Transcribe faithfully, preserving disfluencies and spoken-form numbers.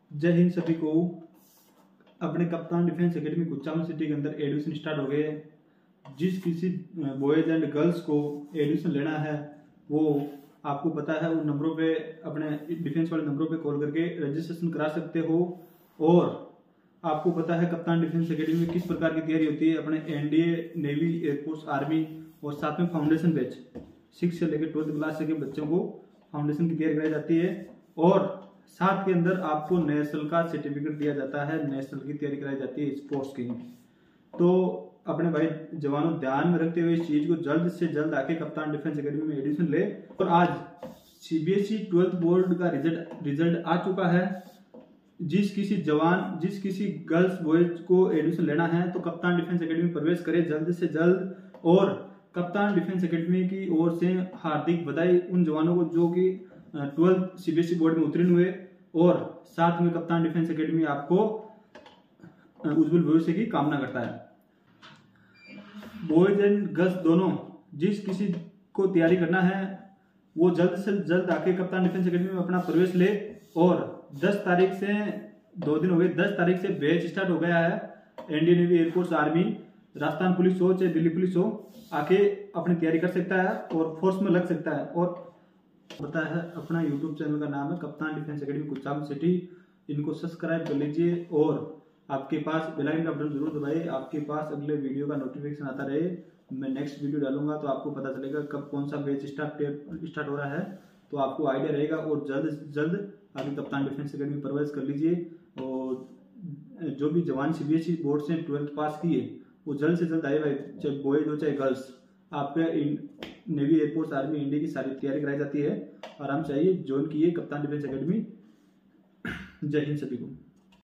जय हिंद सभी को। अपने कप्तान डिफेंस एकेडमी कुचामन सिटी के अंदर एडमिशन स्टार्ट हो गए हैं। जिस किसी बॉयज़ एंड गर्ल्स को एडमिशन लेना है वो आपको पता है उन नंबरों पे, अपने डिफेंस वाले नंबरों पे कॉल करके रजिस्ट्रेशन करा सकते हो। और आपको पता है कप्तान डिफेंस एकेडमी में किस प्रकार की तैयारी होती है। अपने एनडीए, नेवी, एयरफोर्स, आर्मी और साथ में फाउंडेशन बैच सिक्स से लेकर ट्वेल्थ क्लास के बच्चों को फाउंडेशन की तैयारी कराई जाती है। और साथ के अंदर आपको नेशनल का सर्टिफिकेट दिया जाता है, नेशनल की तैयारी कराई जाती है स्पोर्ट्स की। तो अपने भाई जवानों ध्यान में रखते हुए इस चीज को जल्द से जल्द आके कप्तान डिफेंस एकेडमी में एडमिशन ले। और आज सीबीएसई ट्वेल्थ बोर्ड का रिजल्ट रिजल्ट आ चुका है। जिस किसी जवान जिस किसी गर्ल्स बॉयज को एडमिशन लेना है तो कप्तान डिफेंस एकेडमी में प्रवेश करे जल्द से जल्द। और कप्तान डिफेंस एकेडमी की ओर से हार्दिक बधाई उन जवानों को जो कि ट्वेल्थ सीबीएसई बोर्ड में उत्तीर्ण हुए। और साथ में कप्तान डिफेंस एकेडमी आपको उज्जवल भविष्य की कामना करता है। बॉयज एंड गर्ल्स दोनों जिस किसी को तैयारी करना है वो जल्द से जल्द आके कप्तान डिफेंस एकेडमी में अपना प्रवेश ले। और दस तारीख से दो दिन हो गए, दस तारीख से बैच स्टार्ट हो गया है। Indian navy, air force, army, Rajasthan police हो चाहे दिल्ली पुलिस हो, आके अपनी तैयारी कर सकता है और फोर्स में लग सकता है। और पता है अपना यूट्यूब चैनल का नाम है कप्तान डिफेंस एकेडमी कुचामन सिटी। इनको सब्सक्राइब कर लीजिए और आपके पास बेल आइकन का बटन जरूर दबाइए। आपके पास अगले वीडियो का नोटिफिकेशन आता रहे। मैं नेक्स्ट वीडियो डालूंगा तो आपको पता चलेगा कब कौन सा बैच स्टार्ट स्टार्ट हो रहा है, तो आपको आइडिया रहेगा। और जल्द से जल्द आगे कप्तान डिफेंस एकेडमी प्रवेश कर लीजिए। और जो भी जवान सीबीएसई बोर्ड से ट्वेल्थ पास किए वो जल्द से जल्द आए भाई, चाहे बॉयज हो चाहे गर्ल्स। आपके नेवी, एयरफोर्स, आर्मी, इंडिया की सारी तैयारी कराई जाती है। आराम चाहिए ज्वाइन कीजिए कप्तान डिफेंस एकेडमी। जय हिंद सभी को।